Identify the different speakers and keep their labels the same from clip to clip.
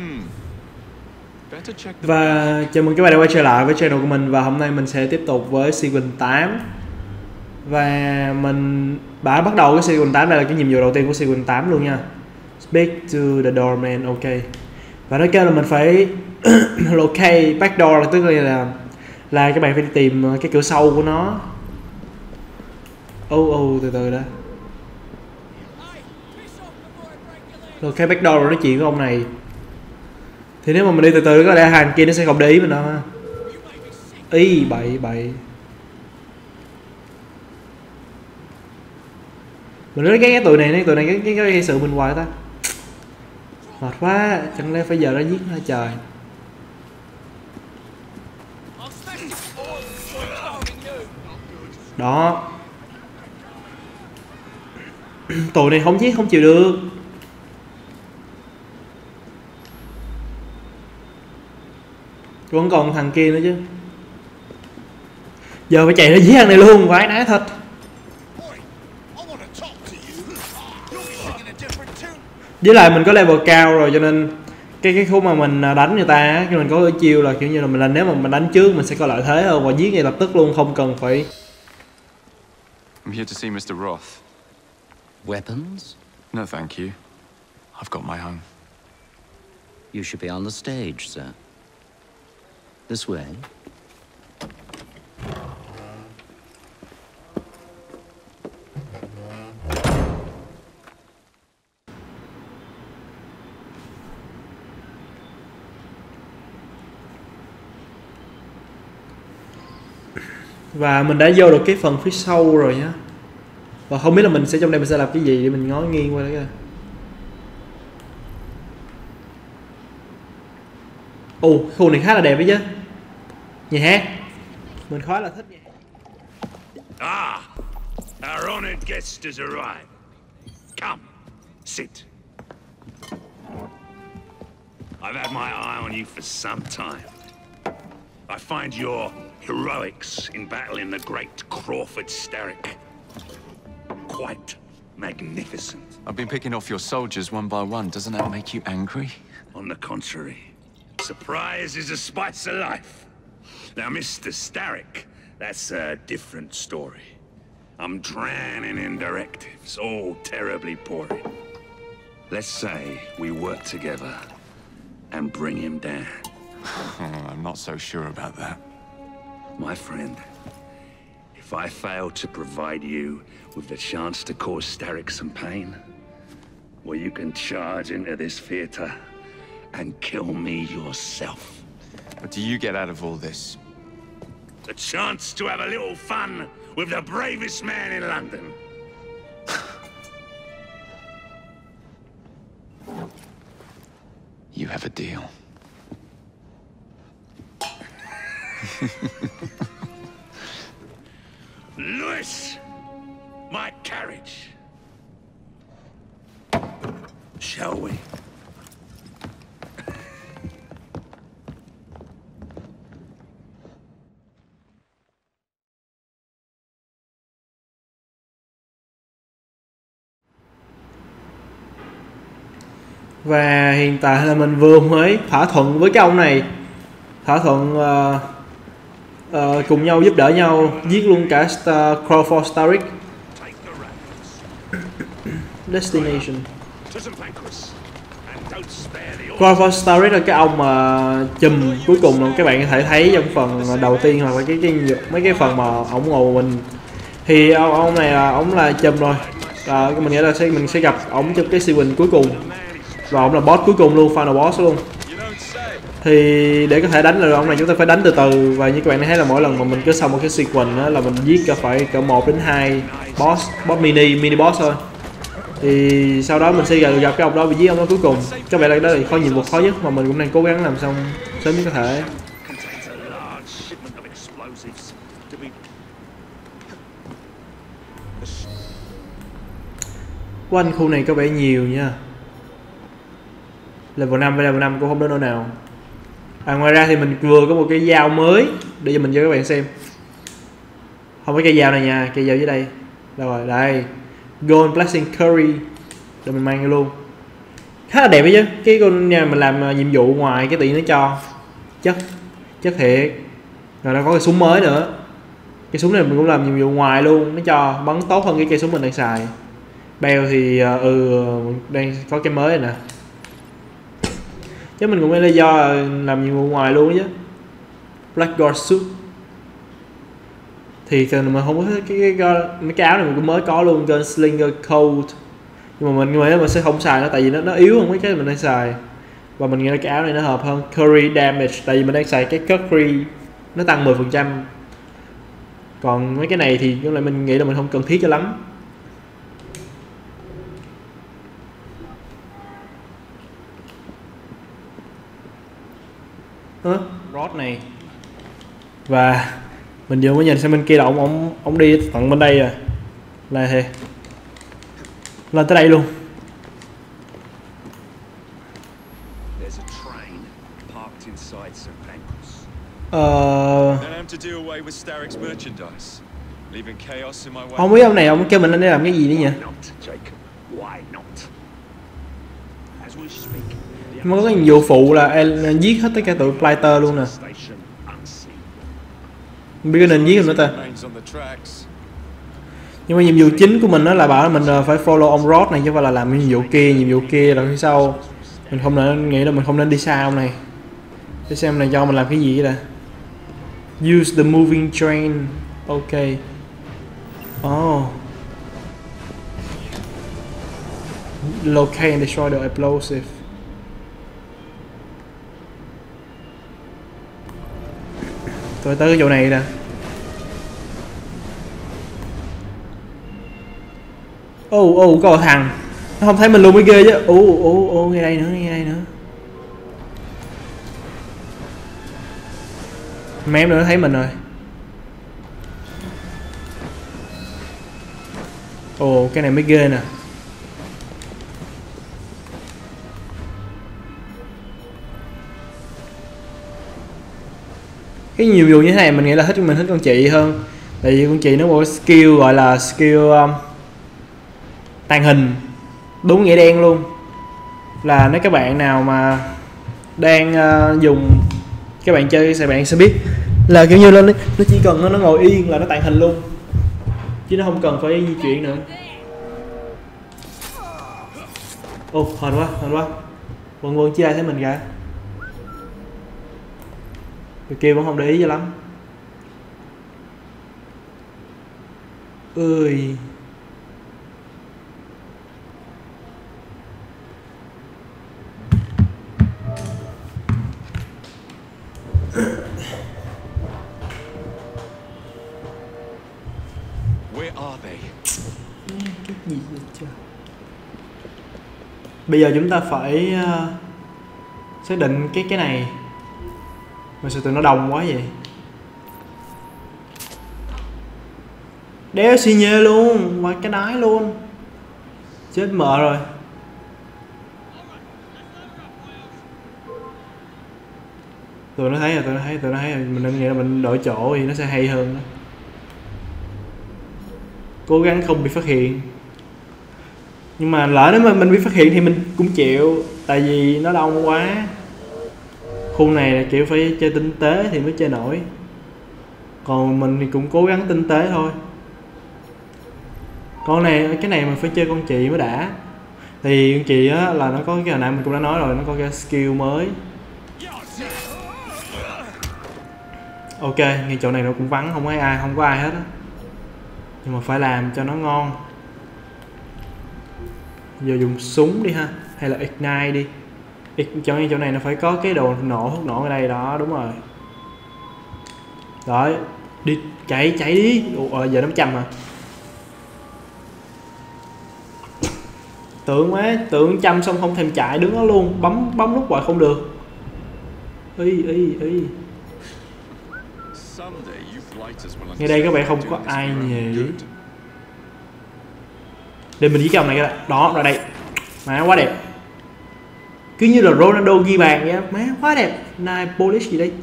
Speaker 1: Và chào mừng các bạn đã quay trở lại với channel của mình. Và hôm nay mình sẽ tiếp tục với Sequel 8. Và mình đã bắt đầu cái Sequel 8. Đây là cái nhiệm vụ đầu tiên của Sequel 8 luôn nha. Speak to the doorman, ok. Và nó kêu là mình phải locate backdoor, tức là các bạn phải đi tìm cái cửa sau của nó. Từ từ đã. Locate backdoor rồi nói chuyện với ông này. Thì nếu mà mình đi từ từ có lẽ hàng kia nó sẽ không để ý mình đâu ha. Ý bậy. Mình rất ghét cái tụi này cái gây sự mình hoài ta. Mệt quá, chẳng lẽ phải giờ nó giết nó trời. Đó. Tụi này không giết không chịu được. Vẫn còn thằng kia nữa chứ. Giờ phải chạy nó giết thằng này luôn, vãi nái thật. Với lại mình có level cao rồi cho nên cái khúc mà mình đánh người ta cái mình có cái chiêu là kiểu như là nếu mà mình đánh trước mình sẽ có lợi thế hơn và giết ngay lập tức luôn, không cần phải.
Speaker 2: I'm here to see Mr. Roth.
Speaker 3: Weapons?
Speaker 2: No, thank you. I've got my own.
Speaker 3: You should be on the stage, sir. This way.
Speaker 1: Và mình đã vô được cái phần phía sau rồi nhá. Và không biết là mình sẽ trong đây mình sẽ làm cái gì để mình ngó nghiêng qua đấy coi. Khu này khá là đẹp đấy chứ. Nhà hát mình khá là thích nha.
Speaker 4: Our honored guest has arrived. Come, sit. I've had my eye on you for some time. I find your heroics in battling the great Crawford Starrick quite magnificent.
Speaker 2: I've been picking off your soldiers one by one. Doesn't that make you angry?
Speaker 4: On the contrary, surprise is a spice of life. Now, Mr. Starrick, that's a different story. I'm drowning in directives, all terribly boring. Let's say we work together and bring him down.
Speaker 2: I'm not so sure about that.
Speaker 4: My friend, if I fail to provide you with the chance to cause Starrick some pain, well, you can charge into this theater and kill me yourself.
Speaker 2: What do you get out of all this?
Speaker 4: The chance to have a little fun with the bravest man in London.
Speaker 2: You have a deal.
Speaker 4: Lewis, my carriage. Shall we?
Speaker 1: Và hiện tại là mình vừa mới thỏa thuận với cái ông này. Thỏa thuận cùng nhau giúp đỡ nhau giết luôn cả Crawford Starrick. Destination. Crawford Starrick là cái ông mà chùm cuối cùng là các bạn có thể thấy trong phần đầu tiên hoặc là mấy cái phần mà ổng ngồi mình. Thì ông này là ổng là chùm rồi. Mình nghĩ là mình sẽ gặp ổng trong cái sequence cuối cùng. Và ổng là boss cuối cùng luôn, final boss luôn. Thì để có thể đánh được ông này chúng ta phải đánh từ từ. Và như các bạn thấy là mỗi lần mà mình cứ xong một cái sequence đó, là mình giết phải cỡ 1 đến 2 boss mini boss thôi. Thì sau đó mình sẽ gặp cái ông đó và giết ông đó cuối cùng. Các bạn đây đó là nhiệm vụ khó nhất mà mình cũng đang cố gắng làm xong sớm nhất có thể. Quanh khu này có vẻ nhiều nha. Level 5 với level 5 cũng không đến nỗi nào. Ngoài ra thì mình vừa có một cái dao mới để cho mình cho các bạn xem. Không phải cây dao này nha, cây dao dưới đây. Đâu rồi, đây. Gold Blessing Curry. Để mình mang luôn. khá là đẹp ấy chứ. Cái con nhà mình làm nhiệm vụ ngoài cái tiện nó cho chất thiệt. Rồi nó có cái súng mới nữa, cái súng này mình cũng làm nhiệm vụ ngoài luôn, nó cho bắn tốt hơn cái cây súng mình đang xài. Bell thì đang có cái mới này nè, chứ mình cũng là do làm nhiệm vụ ngoài luôn chứ. Blackguard suit thì mình không có mấy cái áo này mình cũng mới có luôn. Gunslinger coat, nhưng mà mình nghĩ là mình sẽ không xài nó tại vì nó yếu hơn mấy cái mình đang xài, và mình nghĩ là cái áo này nó hợp hơn. Curry damage, tại vì mình đang xài cái Curry nó tăng 10%, còn mấy cái này thì mình nghĩ là mình không cần thiết cho lắm. Rod này, và mình vừa mới nhìn sang bên kia là ông đi tận bên đây rồi, là thì lên tới đây luôn.
Speaker 4: There's a train parked inside St. Pancras.
Speaker 2: Then I'm to do away with Starrick's merchandise, leaving chaos in my way.
Speaker 1: Không biết ông này ông kêu mình lên đây làm cái gì nữa nhỉ?
Speaker 4: Why not, Jacob? Why not? As we speak, the
Speaker 1: Mới có cái nhiệm vụ phụ là giết hết tất cả tụi Blighter luôn nè.
Speaker 4: station unseen.
Speaker 1: Không biết có nên giết không nữa ta.
Speaker 2: Remains on the tracks.
Speaker 1: Nhưng mà nhiệm vụ chính của mình đó là bảo là mình phải follow ông Rod này, chứ không phải là làm nhiệm vụ kia rồi phía sau. Mình không nên nghĩ là mình không nên đi xa ông này. Để xem này cho mình làm cái gì vậy. Use the moving train. Ok. Oh. Locate and destroy the explosive. Tôi tới cái chỗ này nè. Có thằng nó không thấy mình luôn mới ghê chứ. Ngay đây nữa. Mém nữa nó thấy mình rồi. Cái này mới ghê nè. Cái nhiệm vụ như thế này mình nghĩ là mình thích con chị hơn, tại vì con chị nó có skill gọi là skill tàng hình, đúng nghĩa đen luôn. Là nếu các bạn nào mà đang dùng, các bạn chơi thì bạn sẽ biết là kiểu như nó chỉ cần nó ngồi yên là nó tàng hình luôn, chứ nó không cần phải di chuyển nữa. Hên quá. Quân chia thấy mình kìa. Người kia vẫn không để ý cho lắm. Ơi.
Speaker 2: Where are they?
Speaker 1: Cái gì vậy trời? Bây giờ chúng ta phải xác định cái này. Mà sao tụi nó đông quá vậy? Đéo xì nhê luôn, và cái đái luôn. Chết mợ rồi. Tụi nó thấy rồi, mình đang nghĩ là mình đổi chỗ thì nó sẽ hay hơn đó. Cố gắng không bị phát hiện. Nhưng mà lỡ nếu mà mình bị phát hiện thì mình cũng chịu, tại vì nó đông quá. Khu này là kiểu phải chơi tinh tế thì mới chơi nổi, còn mình thì cũng cố gắng tinh tế thôi. Cái này mình phải chơi con chị mới đã. Thì con chị á là nó có cái hồi nãy mình cũng đã nói rồi, nó có cái skill mới. Ok, ngay chỗ này nó cũng vắng, không có ai hết á. Nhưng mà phải làm cho nó ngon. Giờ dùng súng đi ha, hay là ignite đi. Chỗ này nó phải có cái đồ hút nổ ở đây đó, đúng rồi. Rồi, đi chạy đi. Giờ 500 à. Tưởng trăm xong không thèm chạy, đứng đó luôn, bấm nút hoài không được. Ngay đây các bạn không có ai nhỉ. Để mình giết cái ông này cái đó ra đây. Má quá đẹp. Cứ như là Ronaldo ghi bàn vậy, má quá đẹp. Nine polish gì đây?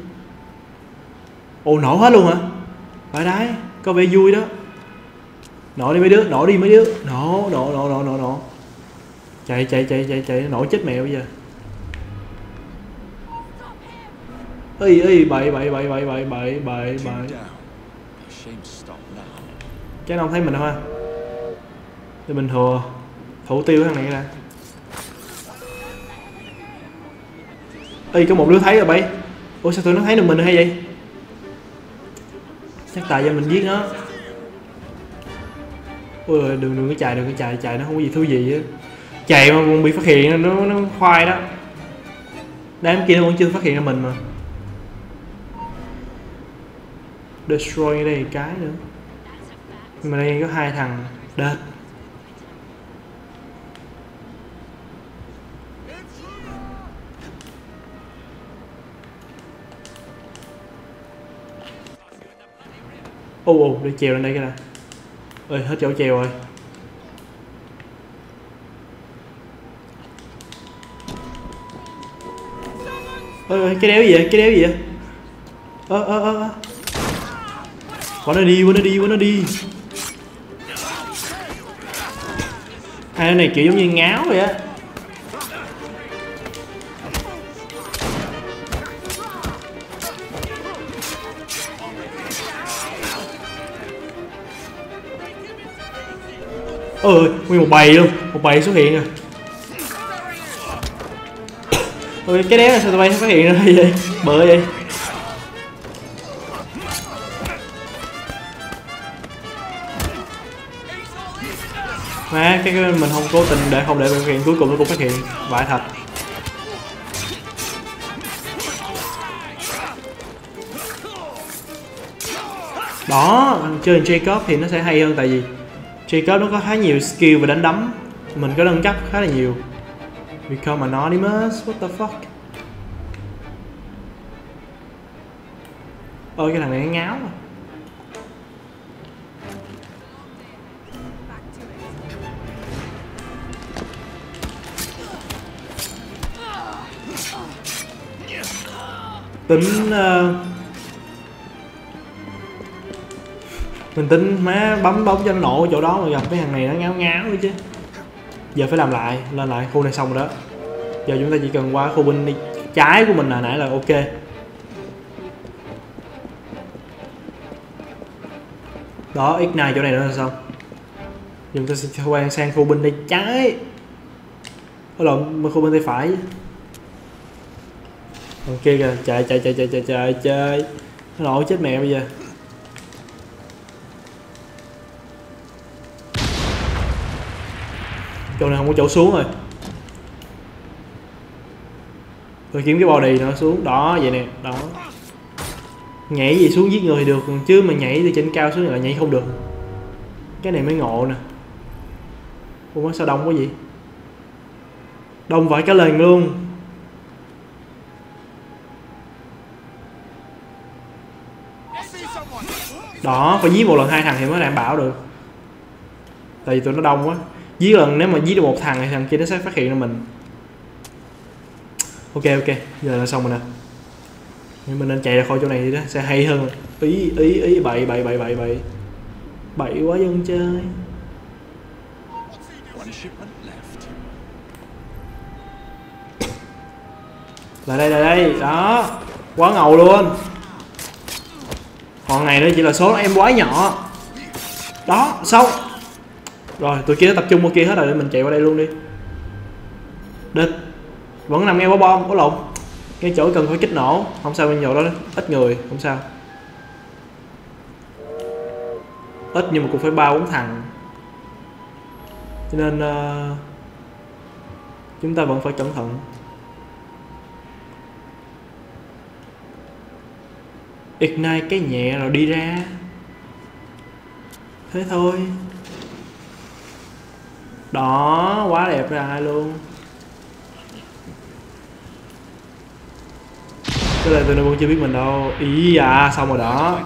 Speaker 1: Nổ hết luôn hả? Phải đấy, có vẻ vui đó. Nổ đi mấy đứa. Nổ. Chạy nổi chết mẹ bây giờ. Bậy cái nó không thấy mình đâu ha, thì mình thủ tiêu thằng này ra. Có một đứa thấy rồi bậy. Ủa sao tụi nó thấy được mình hay vậy? Chắc tại do mình giết nó. Ôi đừng có chạy nó không có gì thú gì á. Chạy mà còn bị phát hiện nó khoai đó. Đám kia nó vẫn chưa phát hiện ra mình mà. Destroy ở đây cái nữa. Nhưng mà đây có 2 thằng đệt. Để trèo lên đây cái nè. Ơi hết chỗ trèo rồi. Cái đéo gì vậy? Quánh nó đi. Hai này kiểu giống như ngáo vậy á. Nguyên một bầy luôn, một bầy xuất hiện rồi. Cái đéo này sao tụi bay phát hiện ra vậy? Bự vậy. Má cái mình không cố tình để phát hiện, cuối cùng nó cũng phát hiện. Vãi thật. Đó, chơi Jacob thì nó sẽ hay hơn, tại vì Jacob nó có khá nhiều skill và đánh đấm. Mình có nâng cấp khá là nhiều. Become anonymous, what the fuck. Cái thằng này nó ngáo mà. Mình tính má bấm bóng cho nó nổ chỗ đó mà gặp cái thằng này nó ngáo nữa chứ. Giờ phải làm lại, lên lại khu này xong rồi đó. Giờ chúng ta chỉ cần qua khu bên trái của mình là nãy là ok. Đó, X9 chỗ này nữa là xong. Chúng ta sẽ quay sang khu bên tay trái. Khu bên tay phải. Còn kia kìa, chạy. Nó nổ chết mẹ bây giờ. Chỗ này không có chỗ xuống rồi. Tôi kiếm cái body nó xuống. Đó, vậy nè, đó. Nhảy gì xuống giết người thì được, chứ mà nhảy từ trên cao xuống là nhảy không được. Cái này mới ngộ nè. Ủa sao đông quá vậy? Đông vãi cả lần luôn. Đó, phải giết một lần 2 thằng thì mới đảm bảo được. Tại vì tụi nó đông quá. Giết lần, nếu mà giết được 1 thằng thì thằng kia nó sẽ phát hiện ra mình. Ok, giờ là xong rồi nè. Nhưng mình nên chạy ra khỏi chỗ này đi đó, sẽ hay hơn. Ý bậy quá dân chơi. Lại đây, đó. Quá ngầu luôn. Còn này nữa chỉ là số em quá nhỏ. Đó, xong. Rồi, tụi kia nó tập trung qua kia hết rồi, để mình chạy qua đây luôn đi. Địch. Vẫn nằm nghe quả bom, có lộn. Cái chỗ cần phải kích nổ, không sao, bên chỗ đó ít người, không sao. Ít nhưng mà cũng phải 3-4 thằng. Cho nên chúng ta vẫn phải cẩn thận. Ignite cái nhẹ rồi đi ra. Thế thôi. Đó, quá đẹp ra luôn. Cái này tụi nó vẫn chưa biết mình đâu. Ý à, xong rồi đó.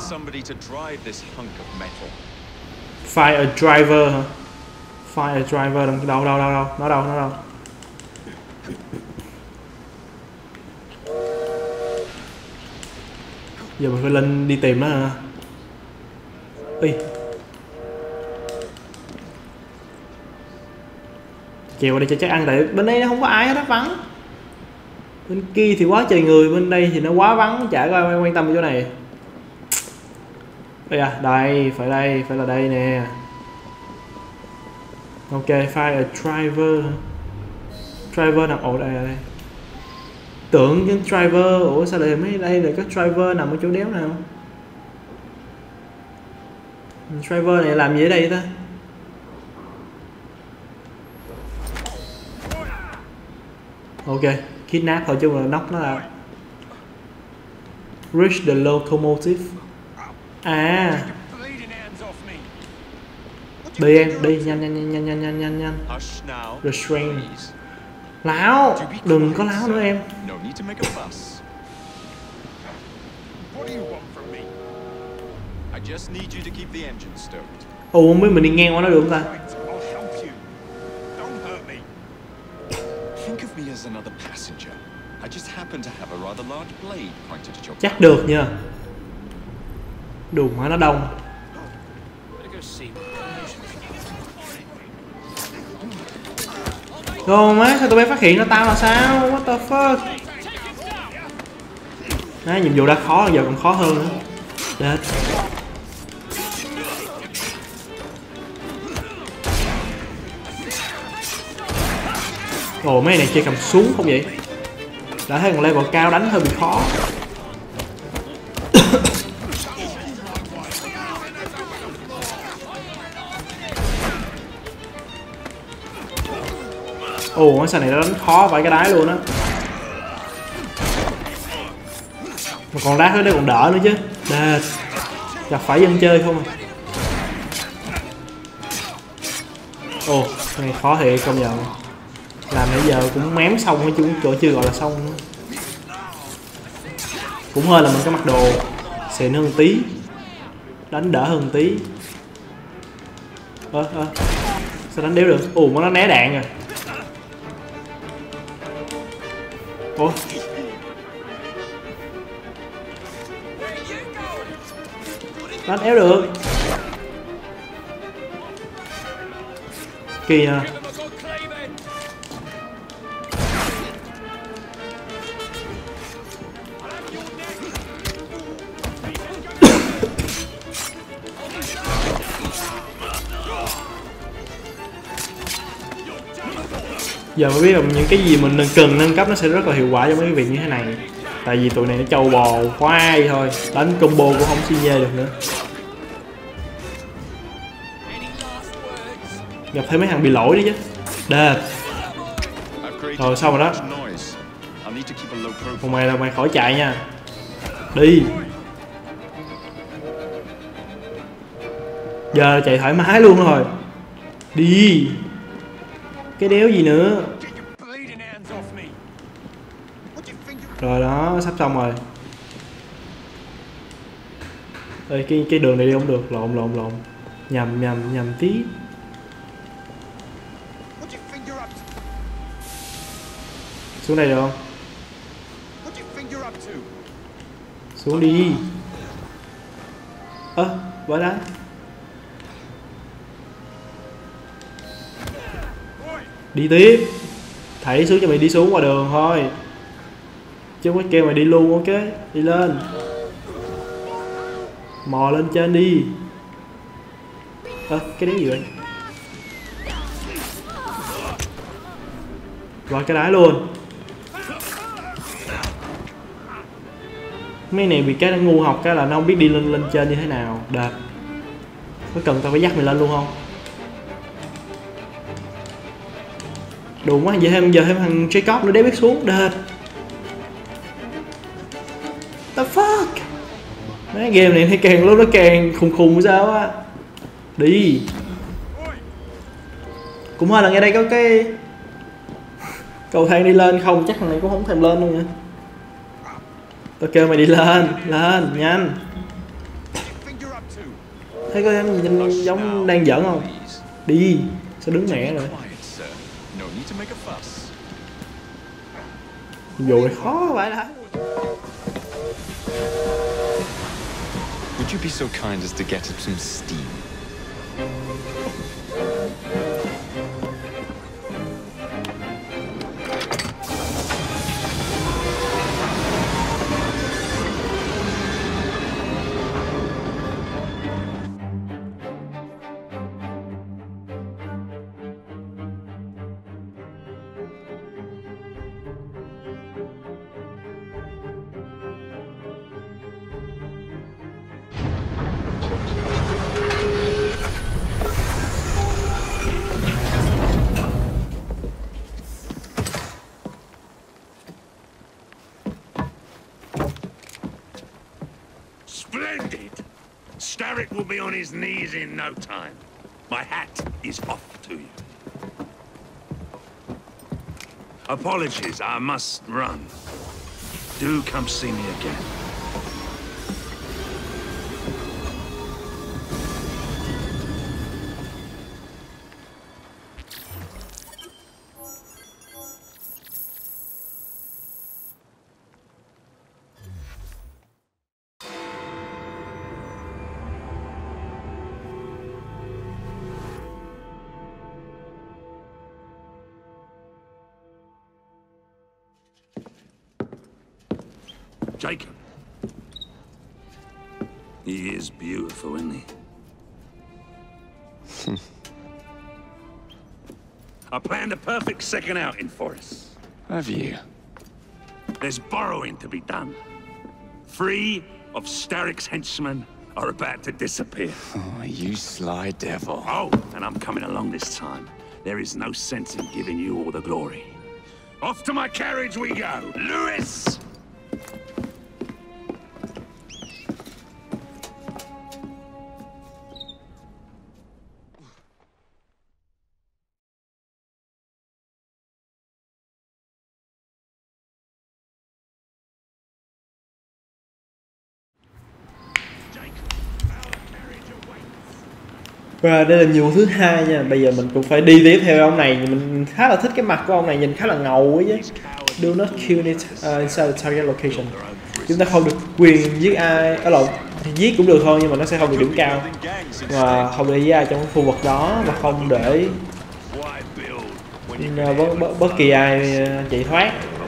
Speaker 1: Find a driver hả? Find a driver, đâu. Nó đâu. Giờ mình phải lên đi tìm nó hả? Chèo qua đây cho chắc ăn, tại bên đây nó không có ai hết, nó vắng. Bên kia thì quá trời người, bên đây thì nó quá vắng, chả có ai quan tâm ở chỗ này. Đây à, đây, phải là đây nè. Ok, find a driver. Driver nằm ở đây, đây. Tưởng những driver, ủa sao lại mấy đây là có driver nằm ở chỗ đéo nào? Driver này làm gì ở đây ta? Ok, kidnap thôi chứ mà knock nó là reach the locomotive. À, đi em, đi nhanh.
Speaker 2: Hush now.
Speaker 1: Restrain.
Speaker 2: Please.
Speaker 1: Láo, đừng có láo nữa em.
Speaker 2: No need to make a fuss. What do you want from me? I just need you to keep the engine stoked.
Speaker 1: Ồ, không biết mình đi ngang qua nó được không ta?
Speaker 2: I'll help you. Don't hurt me. Think of me as another passenger. I just happen to have a rather large blade pointed at your
Speaker 1: Chắc được nha. Đủ mà nó đông. Rồi má, sao tụi bay phát hiện ra tao là sao? What the fuck? Đấy, nhiệm vụ đã khó, giờ còn khó hơn nữa. Chết. Ồ, mấy này chơi cầm súng không vậy? Đã thấy còn level cao đánh hơi bị khó. Ồ, cái sao này nó đánh khó phải cái đáy luôn á. Mà còn đá ở đây còn đỡ nữa chứ. Đệt. Gặp phải dân chơi không à. Ồ, cái này khó thiệt, công nhận. Làm nãy giờ cũng mém xong thôi chứ cũng chưa gọi là xong nữa. Cũng hơi là mình cái mặc đồ xịn hơn tí, đánh đỡ hơn tí. Sao đánh đéo được? Ồ, nó né đạn rồi. Ủa? Đánh éo được. Kỳ à. Giờ mới biết là những cái gì mình cần nâng cấp nó sẽ rất là hiệu quả trong mấy cái việc như thế này. Tại vì tụi này nó trâu bò khoai thôi, đánh combo cũng không xi nhê được nữa. Gặp thấy mấy thằng bị lỗi đấy chứ. Đệt. Rồi xong rồi đó. Còn mày là mày khỏi chạy nha. Đi. Giờ chạy thoải mái luôn rồi. Đi. Cái đéo gì nữa. Rồi đó, sắp xong rồi. Ê, cái đường này đi không được, lộn. Nhầm tí. Xuống đây được không? Xuống đi. Bỏ đá. Đi tiếp. Thảy xuống cho mày đi xuống qua đường thôi. Chứ không có kêu mày đi luôn, ok? Đi lên. Mò lên trên đi. Cái đấy gì vậy? Qua cái đáy luôn. Mấy này bị cái nó ngu học cái là nó không biết đi lên trên như thế nào. Đệt. Có cần tao phải dắt mày lên luôn không? Đúng quá, giờ thêm thằng Jacob nữa để biết xuống. Đệt. The fuck. Mấy game này thì càng lúc nó càng khùng sao á. Đi. Cũng hơi là ngay đây có cái cầu thang đi lên không, chắc thằng này cũng không thèm lên luôn nha. Tao kêu mày đi lên, nhanh. Thấy có nhìn giống đang giỡn không? Đi, sao đứng mẹ rồi. Vụ này khó vậy đó.
Speaker 2: Would you be so kind as to get up some steam?
Speaker 4: will be on his knees in no time. My hat is off to you. Apologies, I must run. Do come see me again. Jacob. He is beautiful, isn't he? I planned a perfect second outing for us.
Speaker 2: Have you?
Speaker 4: There's borrowing to be done. 3 of Starrick's henchmen are about to disappear.
Speaker 2: Oh, you sly devil.
Speaker 4: Oh, and I'm coming along this time. There is no sense in giving you all the glory. Off to my carriage we go. Lewis!
Speaker 1: Và đây là nhiệm vụ thứ 2 nha. Bây giờ mình cũng phải đi tiếp theo ông này. Mình khá là thích cái mặt của ông này, nhìn khá là ngầu ấy chứ. Do not kill it inside the target location. Chúng ta không được quyền giết ai, giết cũng được thôi nhưng mà nó sẽ không được điểm cao. Và không để giết ai trong khu vực đó và không để bất kỳ ai chạy thoát.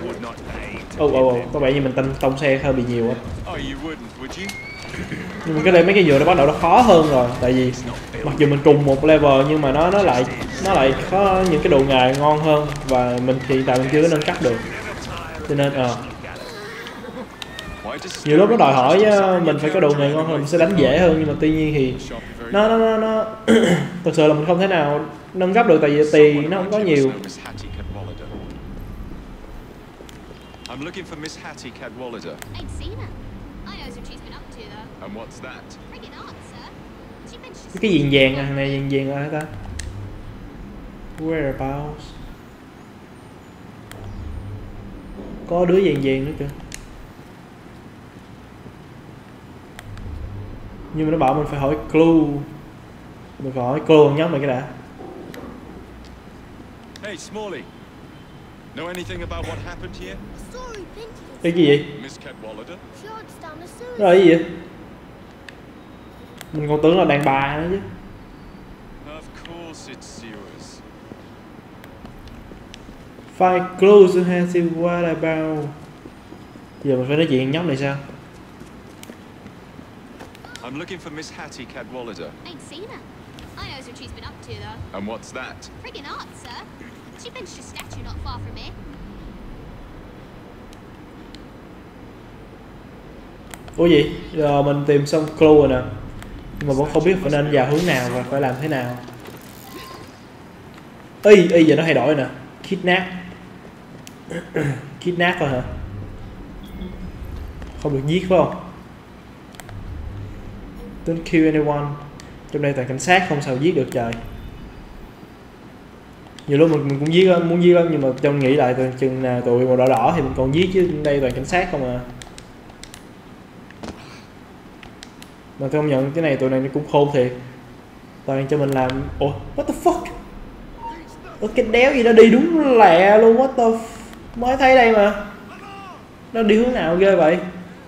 Speaker 1: Có vẻ như mình tông xe hơi bị nhiều á. Nhưng mà cái đây mấy cái dừa nó bắt đầu nó khó hơn rồi, tại vì mặc dù mình cùng một level nhưng mà nó lại có những cái đồ nghề ngon hơn và mình thì tại mình chưa có nâng cấp được, cho nên nhiều lúc nó đòi hỏi mình phải có đồ nghề ngon hơn mình sẽ đánh dễ hơn, nhưng mà tuy nhiên thì nó thực sự là mình không thể nào nâng cấp được tại vì tiền nó không có nhiều.
Speaker 2: I'm looking for Miss Hattie Cadwallader.
Speaker 5: Ain't seen her. I knows what she's been up to though.
Speaker 2: And what's that?
Speaker 5: Friggin' odd, sir. She mentioned
Speaker 1: Cái gì vàng à, này vàng rồi hả ta? Whereabouts? Có đứa vàng nữa kìa. Nhưng mà nó bảo mình phải hỏi clue. Mình phải hỏi clue nhóc mày cái đã.
Speaker 2: Hey, Smalley. Know anything about what happened here?
Speaker 5: sorry, Pinky.
Speaker 1: Cái gì vậy?
Speaker 2: Miss Cadwallader?
Speaker 5: She odds down the sewer.
Speaker 1: Rồi cái gì vậy? Mình còn tưởng là đàn bà nữa chứ.
Speaker 2: Of course it's sewers.
Speaker 1: Find clues to have what about. Giờ mình phải nói chuyện nhóc này sao?
Speaker 2: I'm looking for Miss Hattie Cadwallader.
Speaker 5: Ain't seen her. I knows what she's been up to though.
Speaker 2: And what's that?
Speaker 5: Friggin' odd, sir. She benched a statue not far from here.
Speaker 1: Ủa gì? Giờ mình tìm xong clue rồi nè. Nhưng mà vẫn không biết phải nên vào hướng nào và phải làm thế nào. Ê, giờ nó thay đổi nè. Kidnap. Kidnap thôi hả? Không được giết phải không? Don't kill anyone. Trong đây toàn cảnh sát không sao giết được trời. Nhiều lúc mình cũng giết lắm, muốn giết lắm nhưng mà trong nghĩ lại chừng nào tụi màu đỏ đỏ thì mình còn giết chứ, đây toàn cảnh sát không à. Mà tôi không nhận cái này tụi này nó cũng khôn thiệt. Toàn cho mình làm. Ủa, what the fuck? Ủa, cái đéo gì nó đi đúng lẹ luôn, what the mới thấy đây mà. Nó đi hướng nào ghê vậy?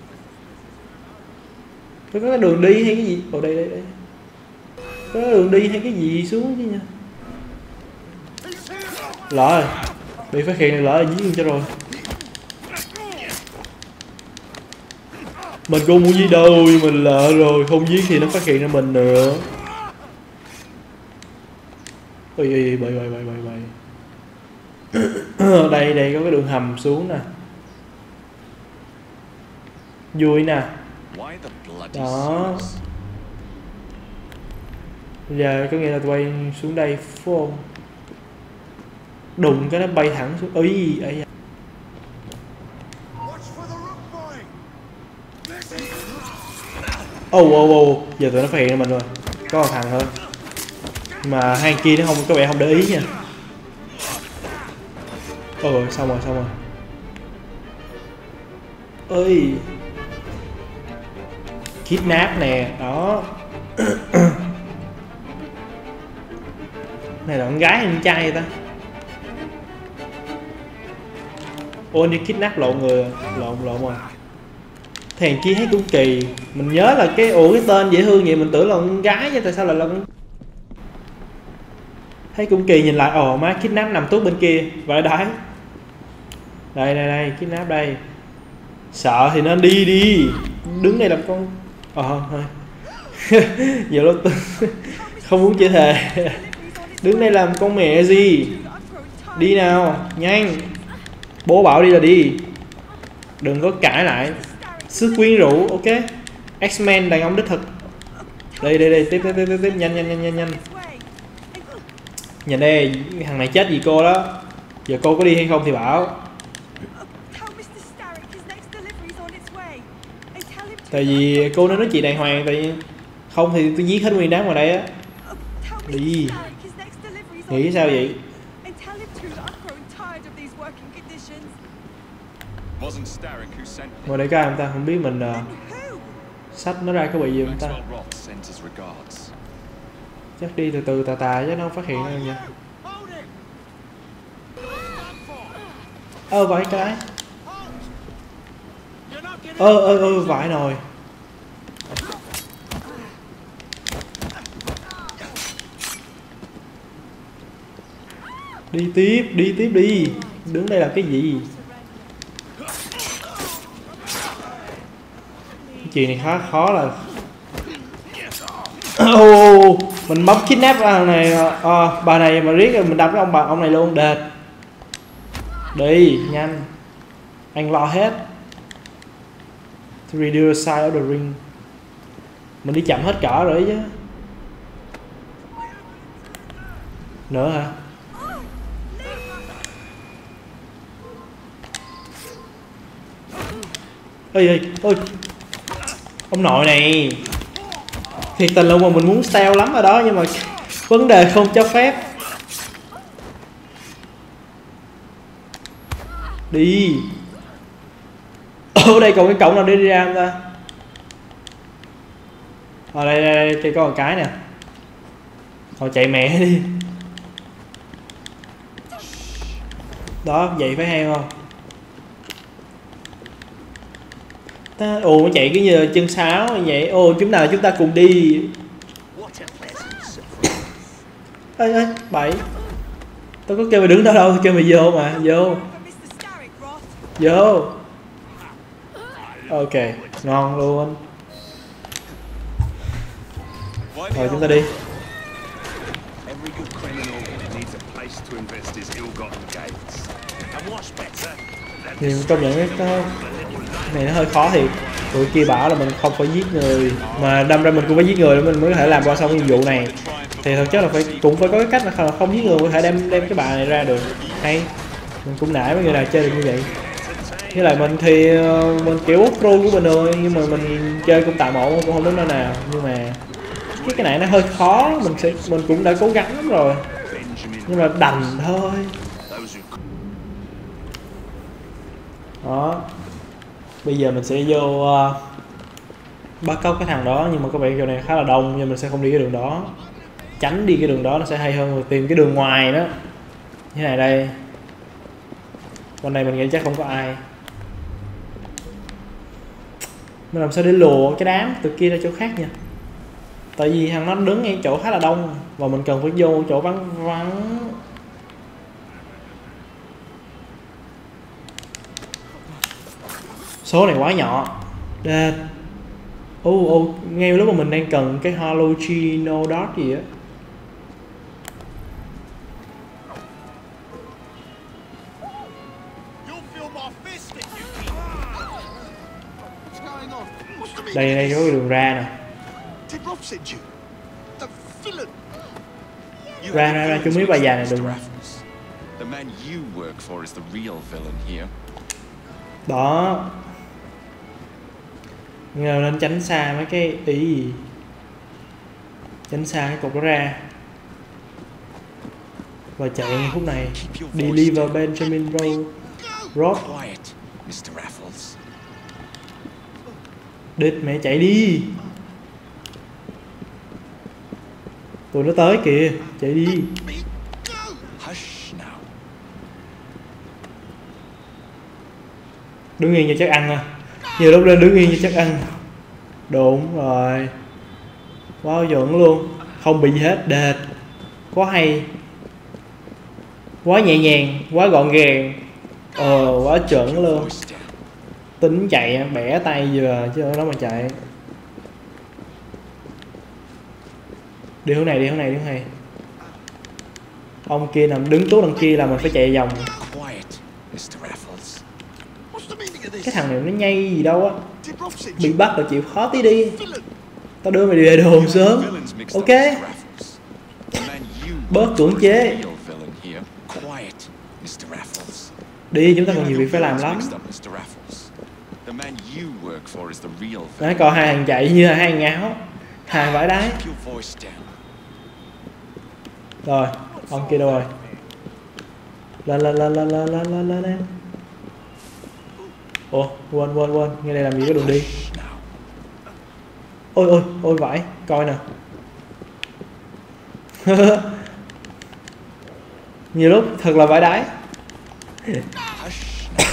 Speaker 1: Có cái đường đi hay cái gì? Ồ đây. Có cái đường đi hay cái gì xuống chứ nha. Lỡ rồi. Bị phát hiện lỡ là giết cho rồi. Mình cũng muốn giết đâu nhưng mình lỡ rồi, không giết thì nó phát hiện ra mình nữa. Ôi bậy. Đây có cái đường hầm xuống nè. Vui nè. Đó. Giờ có nghĩa là quay xuống đây phải không? Đụng cái nó bay thẳng xuống. Ý ấy. Giờ tụi nó phát hiện ra mình rồi. Có một thằng thôi. Mà hai kia nó không, có vẻ không để ý nha. Xong rồi. Ơi. Kidnap nè, đó. Này là con gái hay con trai vậy ta? Ôi đi kidnap lộn người, lộn rồi. Thằng kia thấy cũng kỳ. Mình nhớ là cái tên dễ thương vậy, mình tưởng là con gái chứ tại sao lại là con... Thấy cũng kỳ, nhìn lại má kidnap nằm tuốt bên kia. Vậy đấy. Đây, kidnap đây. Sợ thì nên đi. Đứng đây làm con... thôi. Nhiều lúc không muốn chửi thề. Đứng đây làm con mẹ gì. Đi nào, nhanh. Bố bảo đi là đi. Đừng có cãi lại. Sức quyến rũ, ok. X-Men đàn ông đích thực. Đây, tiếp, nhanh. Nhìn đây, thằng này chết vì cô đó. Giờ cô có đi hay không thì bảo. Tại vì cô nói chuyện đàng hoàng, tại vì không thì tôi giết hết nguyên đám ngoài đây á. Đi. Nghĩ sao vậy? Ngoài đây có ai không ta? Không biết mình sách nó ra cái bị gì không ta? Chắc đi từ từ tà chứ nó không phát hiện đâu nha. Vãi cái. Vãi nồi. Đi tiếp đi. Đứng đây làm cái gì? Cái chuyện này khá khó là mình bấm kidnap bà này, bà này mà riết rồi mình đập cái ông này luôn. Đệt. Đi nhanh, anh lo hết. To reduce the size of the ring. Mình đi chậm hết cỡ rồi chứ. Nữa hả? Ôi ông nội này. Thiệt tình luôn mà mình muốn stealth lắm ở đó, nhưng mà vấn đề không cho phép. Đi. Ở đây còn cái cổng nào để đi ra không ta? Đây có một cái nè. Thôi chạy mẹ đi. Đó, vậy phải hay không? Nó chạy cứ như chân sáo vậy. Chúng ta cùng đi. Ê, bậy. Tôi có kêu mày đứng đó đâu, kêu mày vô mà. Vô. Ok, ngon luôn. Rồi chúng ta đi. Nhưng công nhận cái này nó hơi khó thiệt. Tụi kia bảo là mình không phải giết người, mà đâm ra mình cũng phải giết người để mình mới có thể làm qua xong nhiệm vụ này. Thì thực chất là cũng phải có cái cách là không giết người có thể đem cái bà này ra được. Hay mình cũng nể mấy người nào chơi được như vậy. Với lại mình thì mình kiểu pro của mình thôi, nhưng mà mình chơi cũng tạm ổn, cũng không đến nơi nào. Nhưng mà cái này nó hơi khó, mình cũng đã cố gắng lắm rồi, nhưng mà đành thôi. Đó. Bây giờ mình sẽ vô bắt cóc cái thằng đó, nhưng mà có vẻ kiểu này khá là đông, nhưng mình sẽ không đi cái đường đó. Tránh đi cái đường đó nó sẽ hay hơn, tìm cái đường ngoài đó. Như này đây. Bên này mình nghĩ chắc không có ai. Mình làm sao để lùa cái đám từ kia ra chỗ khác nha. Tại vì thằng nó đứng ngay chỗ khá là đông, và mình cần phải vô chỗ vắng vắng. Số này quá nhỏ. Ngay lúc mà mình đang cần cái Halogeno Dot gì á. Đây có cái đường ra nè. Ra chúng biết bà già này đường ra. Đó. nên tránh xa mấy cái ý, tránh xa cái cục đó ra và chạy ngay khúc này. Deliver Benjamin Road.
Speaker 2: Quiet, Mr. Raffles.
Speaker 1: Đít mẹ chạy đi, tụi nó tới kìa, chạy đi.
Speaker 2: Hush now.
Speaker 1: Đứng yên như chắc ăn à, nhiều lúc lên đứng yên như chắc ăn. Đúng rồi, quá chuẩn luôn, không bị gì hết, đệt, quá hay, quá nhẹ nhàng, quá gọn gàng, quá chuẩn luôn.
Speaker 2: Voice down.
Speaker 1: Tính chạy bẻ tay vừa chứ đó mà chạy. Đi hướng này, đi hướng này, đi hướng này. Ông kia nằm đứng tốt đằng kia là mình phải chạy vòng.
Speaker 2: Quiet, Mr. Raffles.
Speaker 1: Cái thằng này nó nhây gì đâu á, bị bắt là chịu khó tí đi, tao đưa mày đi về đồn sớm.
Speaker 2: Villains mixed up,
Speaker 1: Ok,
Speaker 2: Mr. Raffles. The man you
Speaker 1: bớt
Speaker 2: work
Speaker 1: cưỡng
Speaker 2: for is
Speaker 1: chế.
Speaker 2: the real villain here. Quiet, Mr. Raffles.
Speaker 1: Đi, chúng ta
Speaker 2: You
Speaker 1: còn
Speaker 2: have
Speaker 1: nhiều
Speaker 2: your
Speaker 1: việc phải làm
Speaker 2: villains
Speaker 1: lắm.
Speaker 2: mixed up, Mr. Raffles. The man you work for is the real
Speaker 1: Đấy,
Speaker 2: villain.
Speaker 1: còn hai thằng chạy như là hai thằng ngáo, hai vải đái.
Speaker 2: Keep your voice down.
Speaker 1: Rồi, ông kia đâu rồi? Lên lên lên lên lên lên lên lên. Ồ, quên quên quên, ngay đây làm gì có đường đi.
Speaker 2: Now.
Speaker 1: Ôi ôi ôi vải, coi nè. Nhiều lúc thật là vải đái.
Speaker 2: Hush now.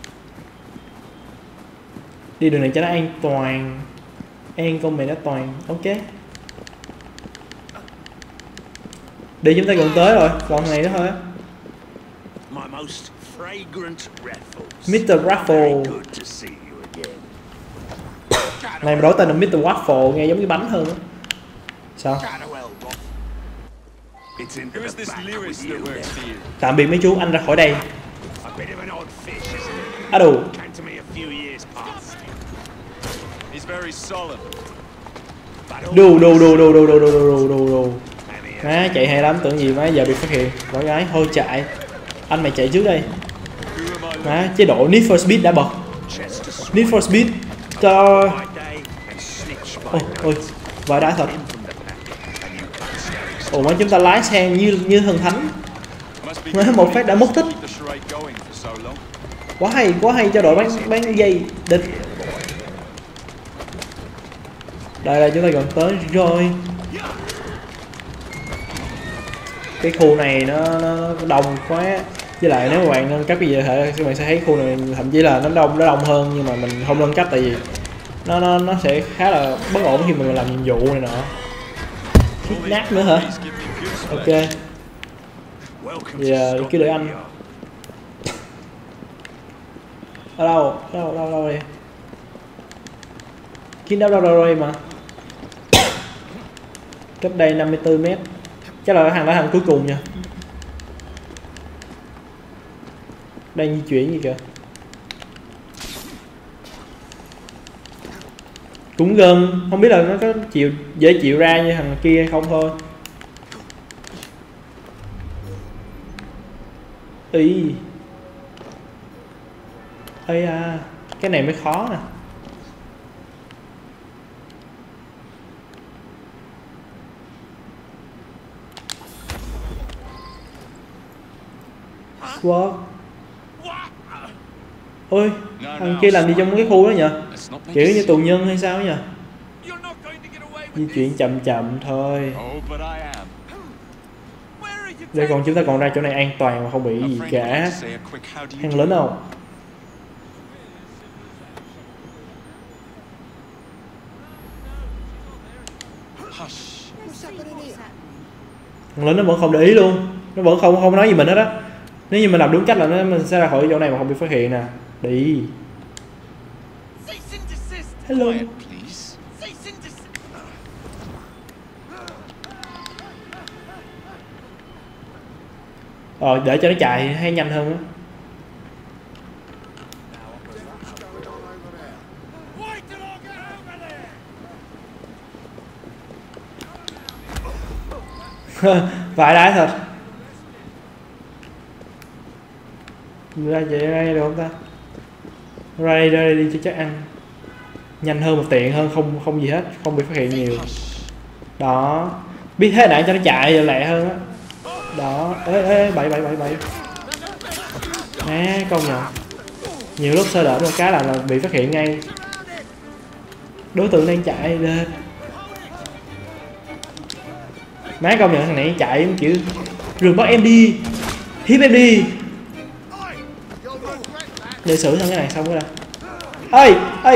Speaker 1: Đi đường này cho nó an toàn. An con mày nó toàn. Ok. Đi, chúng ta gần tới rồi, còn này nữa thôi á.
Speaker 4: My most fragrant Raffles.
Speaker 1: Mr. Raffle.
Speaker 4: Good to see you again.
Speaker 1: Này mà đổi tên là Mr. Waffle nghe giống cái bánh hơn á. Sao?
Speaker 4: It's into
Speaker 2: Who is
Speaker 4: the
Speaker 2: this
Speaker 4: back
Speaker 2: Lewis
Speaker 4: with
Speaker 2: that
Speaker 4: you
Speaker 2: works
Speaker 4: then.
Speaker 2: for you?
Speaker 1: Tạm biệt mấy chú, anh ra khỏi đây.
Speaker 4: A bit of an odd fish, isn't it?
Speaker 1: Á đủ.
Speaker 4: Came to me a few years past.
Speaker 2: He's very solemn.
Speaker 4: But
Speaker 1: Đù đù đù đù đù đù đù đù đù đù.
Speaker 4: and he
Speaker 1: Má chạy hay lắm, tưởng gì má giờ bị phát hiện. Rõ gái thôi chạy. Anh mày chạy trước đây.
Speaker 2: Who am I?
Speaker 1: Má chế độ Need for Speed đã bật.
Speaker 4: chest to
Speaker 1: Need for Speed cho.
Speaker 4: by day and snitch by
Speaker 1: Ôi
Speaker 4: night.
Speaker 1: ôi, vài đá thật.
Speaker 4: In from the back, and you cut Starrick's
Speaker 1: Ồ, má chúng ta lái xe như thần thánh.
Speaker 2: Must be
Speaker 1: Má
Speaker 2: good
Speaker 1: một
Speaker 2: when
Speaker 1: phát
Speaker 2: you
Speaker 1: đã mất
Speaker 2: just
Speaker 1: tích.
Speaker 2: keep the charade going for so long.
Speaker 1: Quá hay cho đội bán dây địch. Đây là chúng ta gần tới rồi. Cái khu này nó đông quá, với lại nếu mà bạn nâng cấp cái gì thể các bạn sẽ thấy khu này thậm chí là nó đông hơn, nhưng mà mình không nâng cấp tại vì nó sẽ khá là bất ổn khi mình làm nhiệm vụ này nọ. Kidnap nữa hả?
Speaker 2: Please give me good
Speaker 1: Ok,
Speaker 2: space.
Speaker 4: welcome
Speaker 1: giờ
Speaker 4: to
Speaker 1: cứ đợi
Speaker 4: Scotland
Speaker 1: anh.
Speaker 4: Yard.
Speaker 1: Ở đâu đây? Kidnap đâu rồi mà. Cách đây 54 m. Chắc là thằng cuối cùng nha. Đang di chuyển gì kìa. Cũng gần, không biết là nó có dễ chịu ra như thằng kia hay không thôi. Ý. Ây à, cái này mới khó nè. What? Ôi, thằng kia làm gì trong cái khu đó nhỉ?
Speaker 2: Let's not make
Speaker 1: Kiểu
Speaker 2: a
Speaker 1: như tù
Speaker 2: scene.
Speaker 1: nhân hay sao nhỉ?
Speaker 4: You're not going to get away
Speaker 1: Di
Speaker 4: with
Speaker 1: chuyển chậm chậm thôi.
Speaker 2: Oh, but I am.
Speaker 4: Where are you
Speaker 1: Đây còn chúng ta còn ra chỗ này an toàn mà không bị
Speaker 2: A
Speaker 1: gì
Speaker 2: friend would like
Speaker 1: cả.
Speaker 2: to say a quick how do you
Speaker 1: Hang
Speaker 2: do.
Speaker 1: lính không?
Speaker 2: Hush.
Speaker 1: Thằng lính nó vẫn không để ý luôn, nó vẫn không nói gì mình hết á. Nếu như mình làm đúng cách là mình sẽ ra khỏi chỗ này mà không bị phát hiện nè. Đi.
Speaker 4: Cease and desist!
Speaker 1: Hello.
Speaker 2: Quiet, please.
Speaker 4: Cease and desist!
Speaker 1: Để cho nó chạy hay nhanh hơn á.
Speaker 4: Why did I get over there?
Speaker 1: Vãi đái thật. Ra chạy ra đây được không ta? Ra đây đi cho chắc ăn. nhanh hơn và tiện hơn, không gì hết, không bị phát hiện nhiều. Đó, biết thế đạn cho nó chạy lẹ hơn á. Đó, ê bậy nè, công nhận nhiều lúc sơ đỡ một cái là bị phát hiện ngay. Đối tượng đang chạy lên, má công nhận thằng này chạy kiểu rừng bắt em đi, hiếp em đi. Để xử thằng cái này xong rồi đây.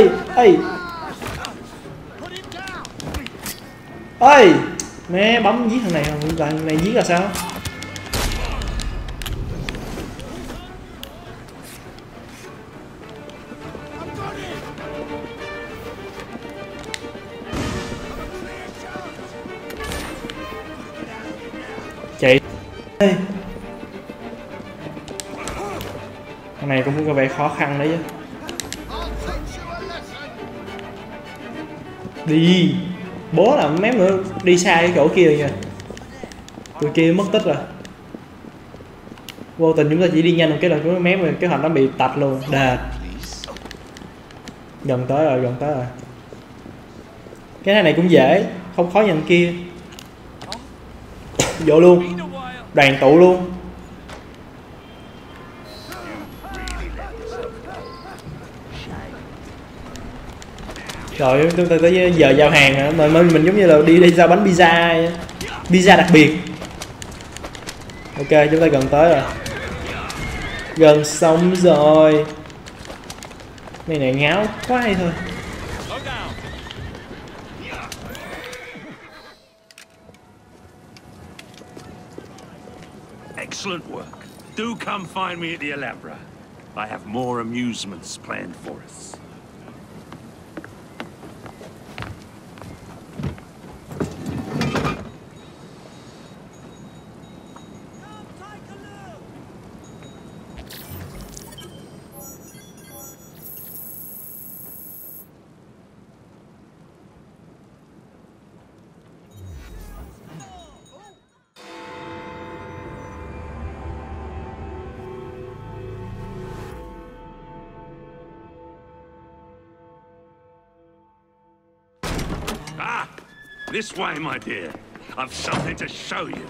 Speaker 1: Ê mẹ, bấm giết thằng này, thằng này giết là sao? Chạy. Ê, thằng này cũng có vẻ khó khăn đấy chứ. Đi bố là mém nữa, đi xa cái chỗ kia rồi kìa, tụi kia mất tích rồi. Vô tình chúng ta chỉ đi nhanh một cái là chúng mém rồi, cái hoạch nó bị tạch luôn. Đệt, gần tới rồi. Cái này cũng dễ, không khó như kia. Vô luôn, đoàn tụ luôn. Trời ơi, chúng ta tới giờ giao hàng mà mình giống như là đi giao bánh pizza đặc biệt. Ok, chúng ta gần tới rồi, gần xong rồi. Mấy này ngáo quá hay thôi.
Speaker 4: Excellent work. Do come find me at the Alhambra. I have more amusements planned for us. This way, my dear. I've something to show you.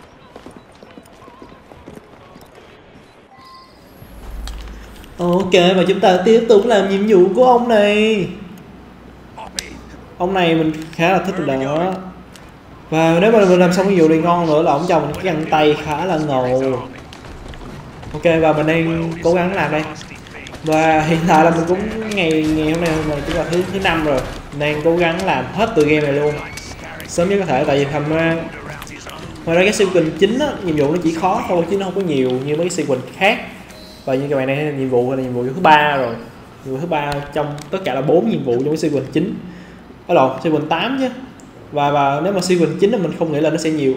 Speaker 1: Ok, và chúng ta tiếp tục làm nhiệm vụ của ông này. Ông này mình khá là thích rồi đó. Và nếu mà mình làm xong cái vụ này ngon nữa là ông cho mình cái găng tay khá là ngầu. Ok, và mình đang cố gắng làm đây. Và hiện tại là mình cũng ngày hôm nay là chúng ta thứ 5 rồi. Mình đang cố gắng làm hết tựa game này luôn, sớm nhất có thể, tại vì thành ra ngoài ra cái sequence chính á, nhiệm vụ nó chỉ khó thôi chứ nó không có nhiều như mấy cái sequence khác. Và như các bạn này là nhiệm vụ thứ 3 rồi, nhiệm vụ thứ 3 trong tất cả là 4 nhiệm vụ trong cái sequence chính. Sequence 8 chứ. Và nếu mà sequence chính là mình không nghĩ là nó sẽ nhiều.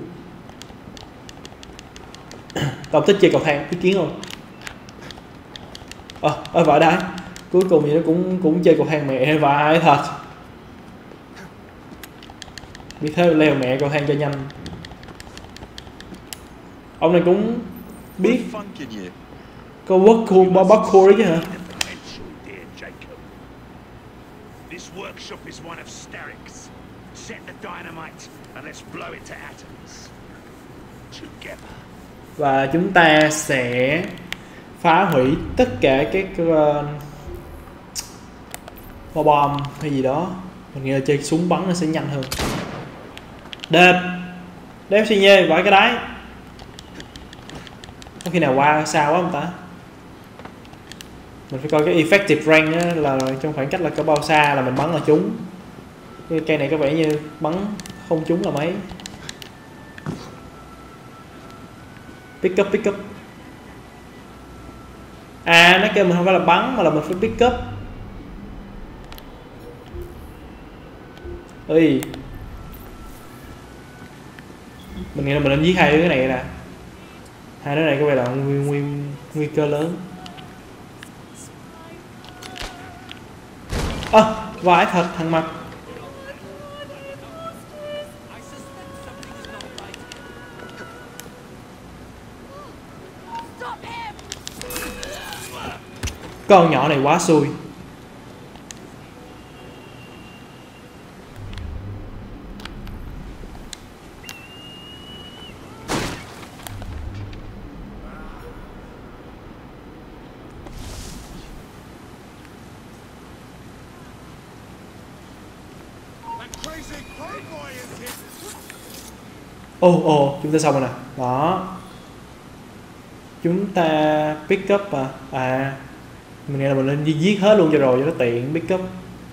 Speaker 1: Tao thích chơi cầu thang, ý kiến không? Vợ đây cuối cùng thì nó cũng chơi cầu thang mẹ vãi thật. Biết thế leo mẹ cầu thang cho nhanh. Ông này cũng biết có parkour đấy chứ hả?
Speaker 4: This workshop is one of Starrick's. Set the dynamite and let's blow it to atoms. Together.
Speaker 1: Và chúng ta sẽ phá hủy tất cả các bom hay gì đó. Mình nghĩ là chơi súng bắn nó sẽ nhanh hơn. Đệt, đéo xi nhê vãi cái đáy. Có khi nào qua xa quá không ta? Mình phải coi cái effective range á, là trong khoảng cách là có bao xa là mình bắn là trúng. Cái cây này có vẻ như bắn không trúng là mấy. Pick up. À, nó kêu mình không phải là bắn mà là mình phải pick up. Ơi, mình nghĩ là mình nên giết hai đứa này nè. Hai đứa này có vẻ là nguy cơ lớn. Vãi thật thằng mặt. Con nhỏ này quá xui. Ồ, chúng ta xong rồi nè. Đó. Chúng ta pick up à. À, mình nghĩ là mình nên đi giết hết luôn cho rồi cho nó tiện pick up.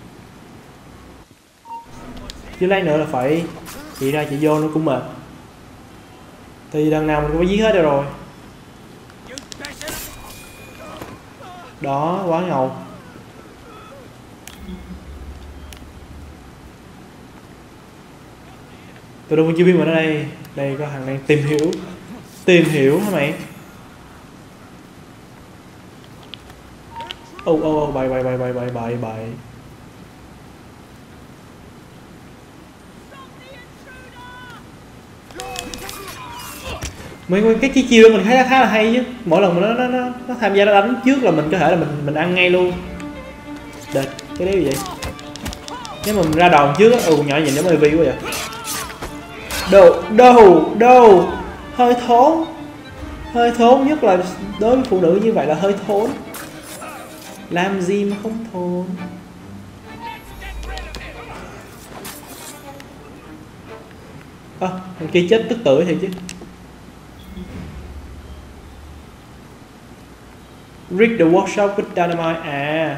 Speaker 1: Chứ lát nữa là phải chị ra chị vô nó cũng mệt. Thì đằng nào mình cũng phải giết hết rồi. Đó, quá ngầu. Tôi đâu chưa biết mình ở đây. Đây có thằng đang tìm hiểu hả mày? Bậy. Mấy cái chiêu đó mình thấy khá là hay chứ. Mỗi lần mà nó tham gia nó đánh trước là mình có thể là mình ăn ngay luôn. Đệt, cái đấy gì vậy? Nếu mà mình ra đòn trước á, nhỏ nhìn giống AV quá vậy. Đâu, hơi thốn, nhất là đối với phụ nữ như vậy là hơi thốn. Làm gì mà không thốn. Thằng kia chết tức tưởi thiệt chứ. Rig the workshop with dynamite. À,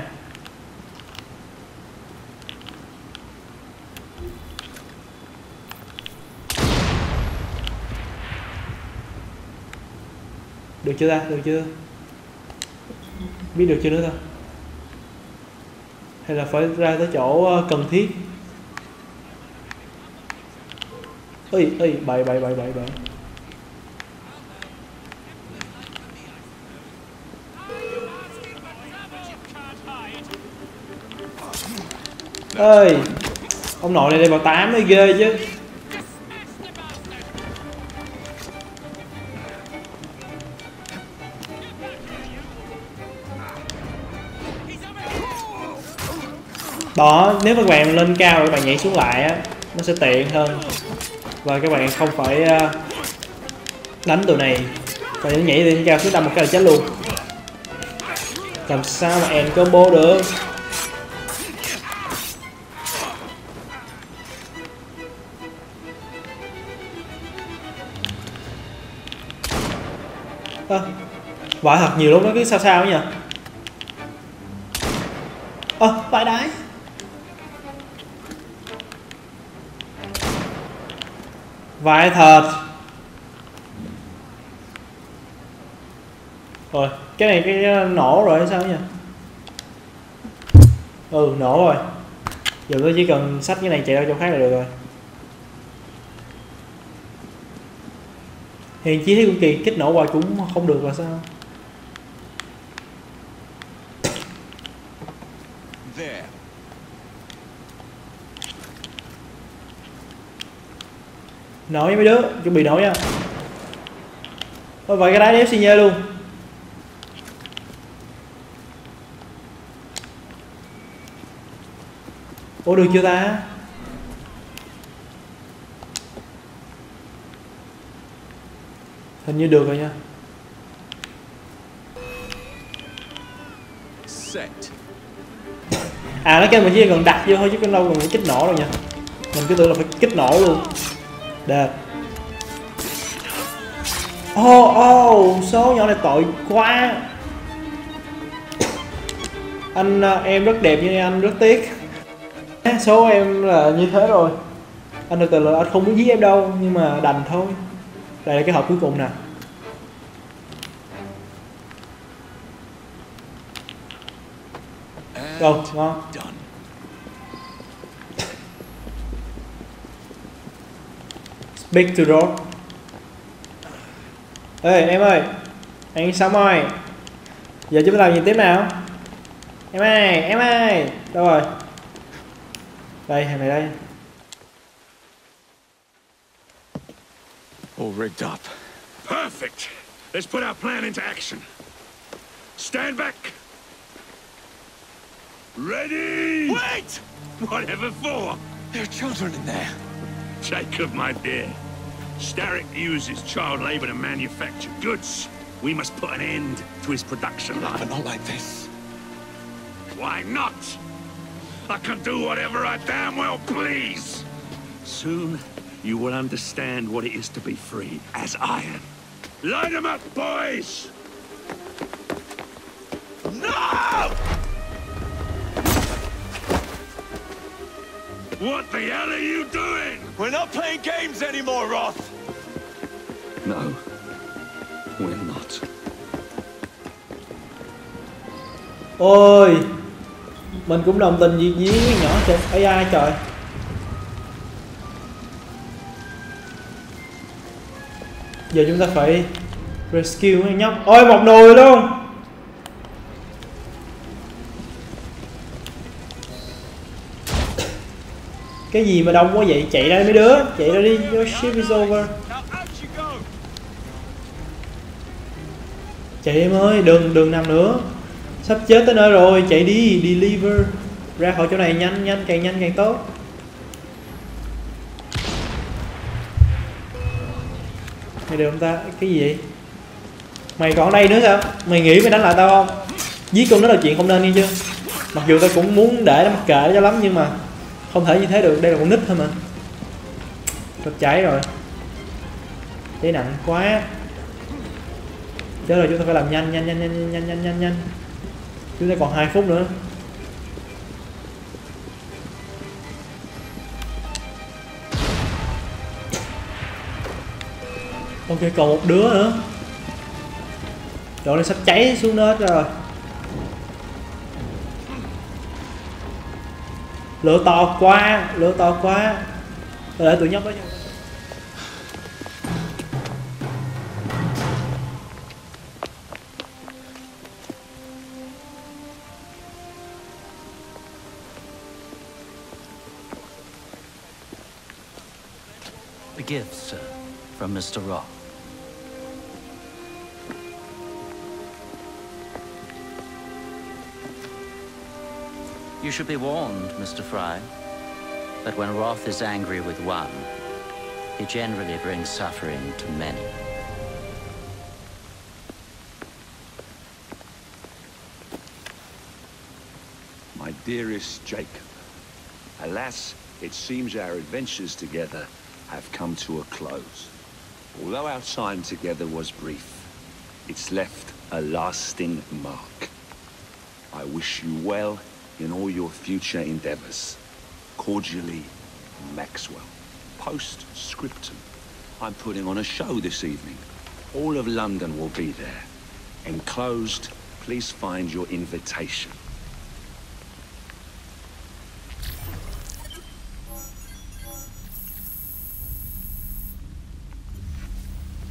Speaker 1: được chưa ta? Được chưa? Biết được chưa nữa ta? Hay là phải ra tới chỗ cần thiết? Ơi, bậy. Ơi, ông nội này vào 8 mới ghê chứ. Đó, nếu các bạn lên cao rồi các bạn nhảy xuống lại á, nó sẽ tiện hơn. Và các bạn không phải đánh tụi này. Và nó nhảy lên cao xuống đâm một cái là chết luôn. Làm sao mà end combo được. Vãi thật nhiều lúc nó cứ sao nhỉ. Vãi đái. Vãi thật. Rồi, cái này cái nổ rồi hay sao nhỉ? Nổ rồi. Giờ tôi chỉ cần xách cái này chạy ra chỗ khác là được rồi. Hiện chí thấy con kỳ kích nổ hoài cũng không được là sao? Nổ với mấy đứa, chuẩn bị nổ nha. Vậy cái đá đéo xi nhê luôn. Được chưa ta? Hình như được rồi nha. À, nó kêu mình chỉ cần đặt vô thôi chứ cái đâu cần kích nổ đâu nha. Mình cứ tưởng là phải kích nổ luôn. Đẹp. Số nhỏ này tội quá. Em rất đẹp nhưng anh rất tiếc. Số em là như thế rồi. Anh thực sự là anh không muốn giết em đâu, nhưng mà đành thôi. Đây là cái hộp cuối cùng nè. Ngon. Speak to road. Ê em ơi, anh xong rồi. Giờ chúng ta làm gì tiếp nào? Em ơi, đâu rồi? Đây, hàng này đây.
Speaker 4: All rigged up. Perfect. Let's put our plan into action. Stand back. Ready? Wait! Whatever for?
Speaker 2: There are children in there.
Speaker 4: Jacob, my dear. Starrick uses child labor to manufacture goods. We must put an end to his production line.
Speaker 2: But not like this.
Speaker 4: Why not? I can do whatever I damn well please. Soon, you will understand what it is to be free as Iron. Light them up, boys! No! What the hell are you doing?
Speaker 2: We're not playing games anymore, Roth!
Speaker 4: No, we're not.
Speaker 1: Ôi, mình cũng đồng tình với cái nhỏ trên AI trời. Giờ chúng ta phải rescue mấy nhóc. Ôi, một nồi luôn. Cái gì mà đông quá vậy? Chạy ra mấy đứa, chạy ra đi. Your ship is over. Chạy em ơi, đừng nằm nữa. Sắp chết tới nơi rồi, chạy đi, deliver. Ra khỏi chỗ này nhanh càng tốt. Mày được không ta? Cái gì vậy? Mày còn ở đây nữa sao? Mày nghĩ mày đánh lại tao không? Giết con nó là chuyện không nên nghe chưa? Mặc dù tao cũng muốn để nó mặc kệ cho lắm nhưng mà không thể như thế được, đây là con nít thôi mà. Sắp cháy rồi. Cháy nặng quá. Chết rồi, chúng ta phải làm nhanh. Chúng ta còn 2 phút nữa. Ok, còn một đứa nữa. Chỗ này sắp cháy xuống hết rồi. Lửa to quá. Để tụi nhóc đó.
Speaker 3: A gift, sir, from Mr. Roth. You should be warned, Mr. Fry, that when Roth is angry with one, he generally brings suffering to many.
Speaker 4: My dearest Jacob, alas, it seems our adventures together have come to a close. Although our time together was brief, it's left a lasting mark. I wish you well in all your future endeavors. Cordially, Maxwell. Post-scriptum. I'm putting on a show this evening. All of London will be there. Enclosed, please find your invitation.